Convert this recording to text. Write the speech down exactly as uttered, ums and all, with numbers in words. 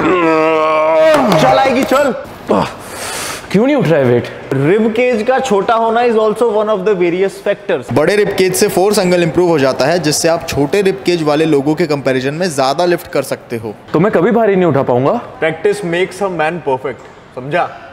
चल आएगी चल। क्यों नहीं उठ रहा है वेट? रिब केज का छोटा होना is also one of the various factors. बड़े रिब केज से फोर्स एंगल इंप्रूव हो जाता है, जिससे आप छोटे रिब केज वाले लोगों के कंपैरिजन में ज्यादा लिफ्ट कर सकते हो। तो मैं कभी भारी नहीं उठा पाऊंगा। Practice makes a man perfect, समझा?